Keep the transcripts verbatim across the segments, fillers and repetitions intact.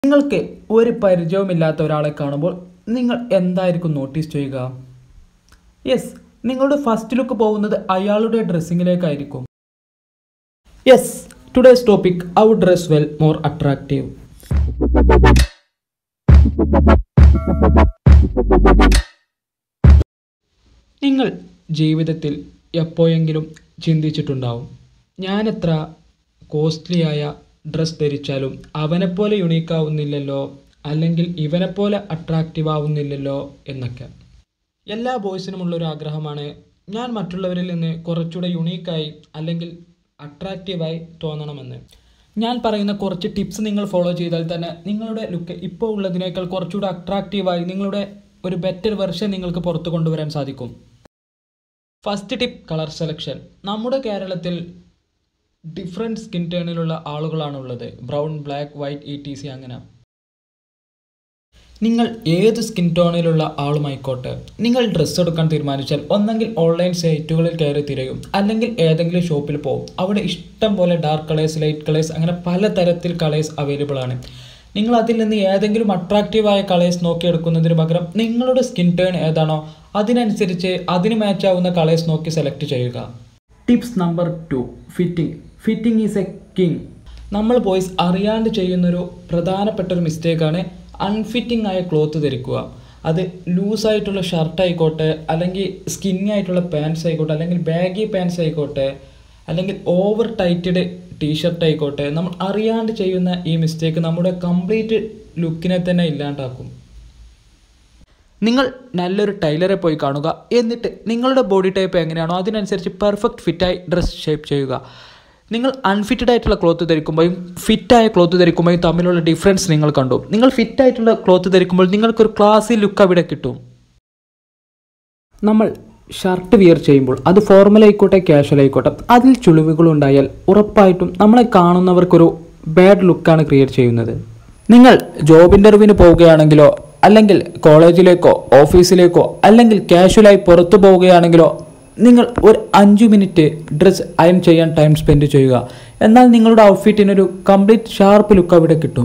നിങ്ങൾക്ക് ഒരു പരിചയവുമില്ലാത്ത ഒരാളെ കാണുമ്പോൾ നിങ്ങൾ എന്തായിരിക്കും നോട്ടീസ് ചെയ്യുക? യെസ്, നിങ്ങളുടെ ഫസ്റ്റ് ലുക്ക് പോകുന്നത് അയാളുടെ ഡ്രസ്സിങ്ങിലേക്കായിരിക്കും. Yes, today's topic how dress well more attractive. നിങ്ങൾ ജീവിതത്തിൽ എപ്പോഴെങ്കിലും ചിന്തിച്ചിട്ടുണ്ടാവും, ഞാനെത്ര കോസ്റ്റ്ലിയായ ഡ്രസ് ധരിച്ചാലും അവനെപ്പോലെ യുണീക്ക് ആവുന്നില്ലല്ലോ, അല്ലെങ്കിൽ ഇവനെപ്പോലെ അട്രാക്റ്റീവ് ആവുന്നില്ലല്ലോ എന്നൊക്കെ. എല്ലാ ബോയ്സിനുമുള്ളൊരു ആഗ്രഹമാണ് ഞാൻ മറ്റുള്ളവരിൽ നിന്ന് കുറച്ചുകൂടെ യുണീക്കായി അല്ലെങ്കിൽ അട്രാക്റ്റീവായി തോന്നണമെന്ന്. ഞാൻ പറയുന്ന കുറച്ച് ടിപ്സ് നിങ്ങൾ ഫോളോ ചെയ്താൽ തന്നെ നിങ്ങളുടെ ലുക്ക് ഇപ്പോൾ ഉള്ളതിനേക്കാൾ കുറച്ചുകൂടെ അട്രാക്റ്റീവായി നിങ്ങളുടെ ഒരു ബെറ്റർ വെർഷൻ നിങ്ങൾക്ക് പുറത്തു കൊണ്ടുവരാൻ സാധിക്കും. First tip, colour selection. നമ്മുടെ കേരളത്തിൽ ഡിഫറെൻറ്റ് സ്കിൻ ടേണിലുള്ള ആളുകളാണുള്ളത്. Brown, black, white, E T C അങ്ങനെ. നിങ്ങൾ ഏത് സ്കിൻ ടോണിലുള്ള ആളുമായിക്കോട്ടെ, നിങ്ങൾ ഡ്രസ്സ് എടുക്കാൻ തീരുമാനിച്ചാൽ ഒന്നെങ്കിൽ ഓൺലൈൻ സൈറ്റുകളിൽ കയറി തിരയും, അല്ലെങ്കിൽ ഏതെങ്കിലും ഷോപ്പിൽ പോകും. അവിടെ ഇഷ്ടം പോലെ ഡാർക്ക് കളേഴ്സ്, ലൈറ്റ് കളേഴ്സ്, അങ്ങനെ പലതരത്തിൽ കളേഴ്സ് അവൈലബിൾ ആണ്. നിങ്ങൾ അതിൽ നിന്ന് ഏതെങ്കിലും അട്രാക്റ്റീവായ കളേഴ്സ് നോക്കിയെടുക്കുന്നതിന് പകരം നിങ്ങളുടെ സ്കിൻ ടേൺ ഏതാണോ അതിനനുസരിച്ച് അതിന് മാച്ച് ആവുന്ന കളേഴ്സ് നോക്കി സെലക്ട് ചെയ്യുക. Tips number two, fitting. Fitting is a king. നമ്മൾ ബോയ്സ് അറിയാണ്ട് ചെയ്യുന്നൊരു പ്രധാനപ്പെട്ട ഒരു മിസ്റ്റേക്കാണ് അൺഫിറ്റിംഗ് ആയ ക്ലോത്ത് ധരിക്കുക. അത് ലൂസായിട്ടുള്ള ഷർട്ട് ആയിക്കോട്ടെ, അല്ലെങ്കിൽ സ്കിന്നി ആയിട്ടുള്ള പാൻസ് ആയിക്കോട്ടെ, അല്ലെങ്കിൽ ബാഗി പാൻസ് ആയിക്കോട്ടെ, അല്ലെങ്കിൽ ഓവർ ടൈറ്റഡ് ടീഷർട്ട് ആയിക്കോട്ടെ, നമ്മൾ അറിയാണ്ട് ചെയ്യുന്ന ഈ മിസ്റ്റേക്ക് നമ്മുടെ കംപ്ലീറ്റ് ലുക്കിനെ തന്നെ ഇല്ലാണ്ടാക്കും. നിങ്ങൾ നല്ലൊരു ടൈലറെ പോയി കാണുക, എന്നിട്ട് നിങ്ങളുടെ ബോഡി ടൈപ്പ് എങ്ങനെയാണോ അതിനനുസരിച്ച് പെർഫെക്റ്റ് ഫിറ്റായി ഡ്രസ് ഷേപ്പ് ചെയ്യുക. നിങ്ങൾ അൺഫിറ്റഡ് ആയിട്ടുള്ള ക്ലോത്ത് ധരിക്കുമ്പോഴും ഫിറ്റായ ക്ലോത്ത് ധരിക്കുമ്പോഴും തമ്മിലുള്ള ഡിഫറൻസ് നിങ്ങൾ കണ്ടു. നിങ്ങൾ ഫിറ്റായിട്ടുള്ള ക്ലോത്ത് ധരിക്കുമ്പോൾ നിങ്ങൾക്കൊരു ക്ലാസി ലുക്ക് അവിടെ കിട്ടും. നമ്മൾ ഷർട്ട് വിയർ ചെയ്യുമ്പോൾ അത് ഫോർമൽ ആയിക്കോട്ടെ കാഷ്വൽ ആയിക്കോട്ടെ, അതിൽ ചുളിവുകളുണ്ടായാൽ ഉറപ്പായിട്ടും നമ്മളെ കാണുന്നവർക്കൊരു ബാഡ് ലുക്കാണ് ക്രിയേറ്റ് ചെയ്യുന്നത്. നിങ്ങൾ ജോബ് ഇൻ്റർവ്യൂവിന് പോവുകയാണെങ്കിലോ, അല്ലെങ്കിൽ കോളേജിലേക്കോ ഓഫീസിലേക്കോ, അല്ലെങ്കിൽ കാഷ്വലായി പുറത്തു പോവുകയാണെങ്കിലോ നിങ്ങൾ ഒരു അഞ്ച് മിനിറ്റ് ഡ്രസ്സ് അയൺ ചെയ്യാൻ ടൈം സ്പെൻഡ് ചെയ്യുക. എന്നാൽ നിങ്ങളുടെ ഔട്ട്ഫിറ്റിനൊരു കംപ്ലീറ്റ് ഷാർപ്പ് ലുക്ക് അവിടെ കിട്ടും.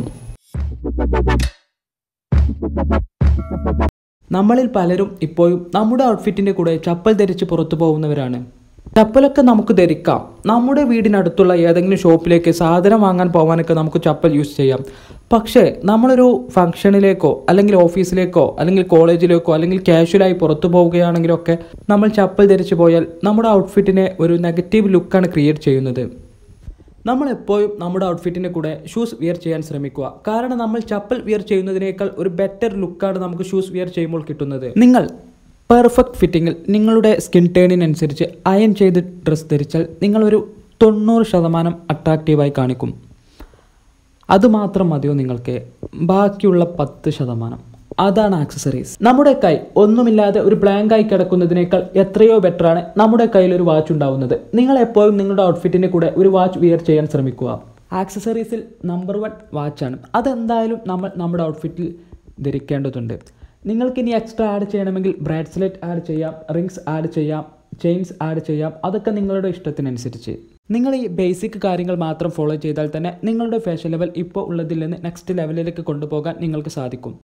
നമ്മളിൽ പലരും ഇപ്പോഴും നമ്മുടെ ഔട്ട്ഫിറ്റിൻ്റെ കൂടെ ചപ്പൽ ധരിച്ച് പുറത്തു പോകുന്നവരാണ്. ചപ്പലൊക്കെ നമുക്ക് ധരിക്കാം. നമ്മുടെ വീടിനടുത്തുള്ള ഏതെങ്കിലും ഷോപ്പിലേക്ക് സാധനം വാങ്ങാൻ പോകാനൊക്കെ നമുക്ക് ചപ്പൽ യൂസ് ചെയ്യാം. പക്ഷേ നമ്മളൊരു ഫംഗ്ഷനിലേക്കോ, അല്ലെങ്കിൽ ഓഫീസിലേക്കോ, അല്ലെങ്കിൽ കോളേജിലേക്കോ, അല്ലെങ്കിൽ കാഷ്വലായി പുറത്തു പോവുകയാണെങ്കിലൊക്കെ നമ്മൾ ചപ്പൽ ധരിച്ചു പോയാൽ നമ്മുടെ ഔട്ട്ഫിറ്റിനെ ഒരു നെഗറ്റീവ് ലുക്കാണ് ക്രിയേറ്റ് ചെയ്യുന്നത്. നമ്മളെപ്പോഴും നമ്മുടെ ഔട്ട്ഫിറ്റിൻ്റെ കൂടെ ഷൂസ് വിയർ ചെയ്യാൻ ശ്രമിക്കുക. കാരണം നമ്മൾ ചപ്പൽ വിയർ ചെയ്യുന്നതിനേക്കാൾ ഒരു ബെറ്റർ ലുക്കാണ് നമുക്ക് ഷൂസ് വിയർ ചെയ്യുമ്പോൾ കിട്ടുന്നത്. നിങ്ങൾ പെർഫെക്റ്റ് ഫിറ്റിങ്ങിൽ നിങ്ങളുടെ സ്കിൻ ടേണിനനുസരിച്ച് അയൺ ചെയ്ത് ഡ്രസ്സ് ധരിച്ചാൽ നിങ്ങളൊരു തൊണ്ണൂറ് ശതമാനം അട്രാക്റ്റീവായി കാണിക്കും. അതുമാത്രം മതിയോ നിങ്ങൾക്ക്? ബാക്കിയുള്ള പത്ത് ശതമാനം അതാണ് ആക്സസറീസ്. നമ്മുടെ കൈ ഒന്നുമില്ലാതെ ഒരു ബ്ലാങ്കായി കിടക്കുന്നതിനേക്കാൾ എത്രയോ ബെറ്ററാണ് നമ്മുടെ കയ്യിൽ ഒരു വാച്ച് ഉണ്ടാവുന്നത്. നിങ്ങൾ എപ്പോഴും നിങ്ങളുടെ ഔട്ട്ഫിറ്റിൻ്റെ കൂടെ ഒരു വാച്ച് വിയർ ചെയ്യാൻ ശ്രമിക്കുക. ആക്സസറീസിൽ നമ്പർ വൺ വാച്ചാണ്. അതെന്തായാലും നമ്മൾ നമ്മുടെ ഔട്ട്ഫിറ്റിൽ ധരിക്കേണ്ടതുണ്ട്. നിങ്ങൾക്കിനി എക്സ്ട്രാ ആഡ് ചെയ്യണമെങ്കിൽ ബ്രാസ്ലെറ്റ് ആഡ് ചെയ്യാം, റിങ്സ് ആഡ് ചെയ്യാം, ചെയിൻസ് ആഡ് ചെയ്യാം. അതൊക്കെ നിങ്ങളുടെ ഇഷ്ടത്തിനനുസരിച്ച്. നിങ്ങൾ ഈ ബേസിക് കാര്യങ്ങൾ മാത്രം ഫോളോ ചെയ്താൽ തന്നെ നിങ്ങളുടെ ഫാഷൻ ലെവൽ ഇപ്പോൾ ഉള്ളതിൽ നിന്ന് നെക്സ്റ്റ് ലെവലിലേക്ക് കൊണ്ടുപോകാൻ നിങ്ങൾക്ക് സാധിക്കും.